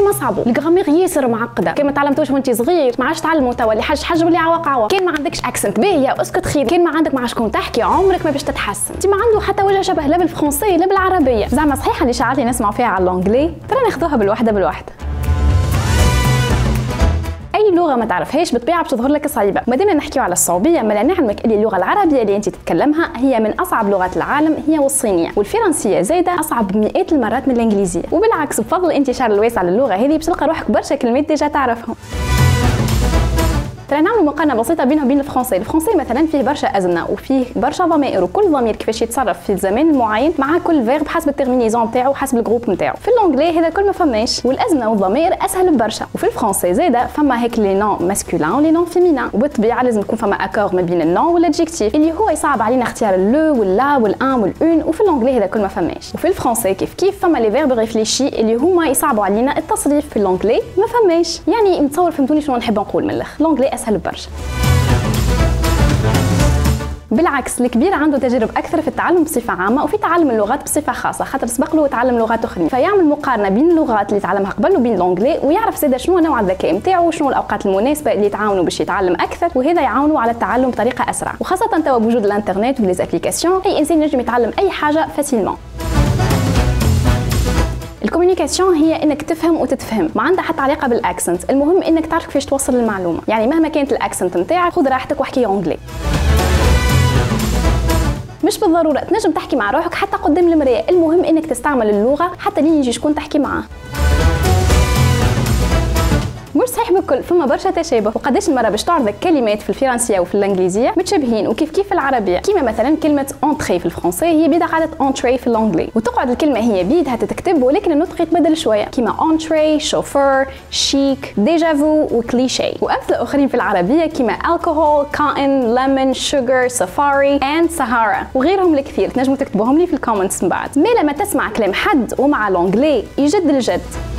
ديما صعبوا. الجرامير ياسر معقده، كان ما تعلمتوش وانت صغير ما عادش تعلموا توا، اللي حاج واللي عوق. كان ما عندكش اكسنت باهيه اسكت خير، كان ما عندك مع شكون تحكي عمرك ما باش تتحسن. انت ما عنده حتى وجه شبه لا بالفرنسي لا بالعربيه. زعما صحيحه اللي شعارات نسمعوا فيها على الانجلي، ترى ناخذوها بالوحده. اي لغه ما تعرفهاش بالطبيعه باش تظهر لك صعيبه. ما دامنا نحكيو على الصعوبيه، ما نعلمك اللي اللغه العربيه اللي انت تتكلمها هي من اصعب لغات العالم، هي والصينيه، والفرنسيه زايده اصعب بمئات المرات من الانجليزيه. وبالعكس بفضل الانتشار الواسع للغه هذه باش تلقى روحك برشا كلمات ديجا تعرفهم. ترى نعملوا مقارنه بسيطه بينه وبين الفرنسي. مثلا فيه برشا ازمنه وفيه برشا ضمائر، وكل ضمير كيفاش يتصرف في الزمان المعين مع كل فيرب حسب الترمينيزون نتاعو وحسب الجروب نتاعو. في الانجلي هذا كل ما فماش، والازمنه والضمائر اسهل برشا. وفي الفرنسي زاده فما هيك لي نون ماسكولين ولي نون فيمينان، وبالطبيعه لازم يكون فما اكور ما بين النون والادجيكتيف اللي هو يصعب علينا اختيار لو واللا والان والأون. وفي الانجلي هذا كل ما فماش. وفي الفرنسي كيف فما لي فيرب ريفليشي اللي هما يصعبوا علينا التصريف. في الانجلي ما فماش. يعني نتصور فهمتوني شنو نحب نقول من الاخر، الانجلي اسهل برشا. بالعكس الكبير عنده تجارب اكثر في التعلم بصفه عامه وفي تعلم اللغات بصفه خاصه، خاطر سبق له تعلم لغات اخرين، فيعمل مقارنه بين اللغات اللي تعلمها قبل وبين الانجلي، ويعرف زاده شنو نوع الذكاء نتاعو وشنو الاوقات المناسبه اللي يتعاونوا باش يتعلم اكثر، وهذا يعاونوا على التعلم بطريقه اسرع. وخاصه توا بوجود الانترنت وليزابليكاسيون اي انسان ينجم يتعلم اي حاجه فاسيلمون. الكوميونيكاسيون هي انك تفهم وتتفهم، ما عندها حتى علاقه بالاكسنت، المهم انك تعرف كيفاش توصل المعلومه. يعني مهما كانت الاكسنت نتاعك خذ راحتك واحكي انجلي. مش بالضروره تنجم تحكي مع روحك حتى قدام المرايه، المهم انك تستعمل اللغه حتى لين يجي شكون تحكي معاه. مش صحيح بالكل، فما برشا تشابه، وقداش المره باش تعرضك كلمات في الفرنسيه وفي الانجليزيه متشابهين، وكيف في العربيه. كيما مثلا كلمه انتري في الفرنسي هي بيدها قاعده انتري في الانجلي، وتقعد الكلمه هي بيدها تتكتب ولكن النطق يتبدل شويه، كيما انتري، شوفور، شيك، ديجافو وكليشيه. وامثله اخرين في العربيه كيما الكحول، كائن، ليمون، شوغر، سفاري اند سهارا وغيرهم الكثير. تنجموا تكتبوهم لي في الكومنتس من بعد. ما لما تسمع كلام حد ومع الانجلي يجد الجد.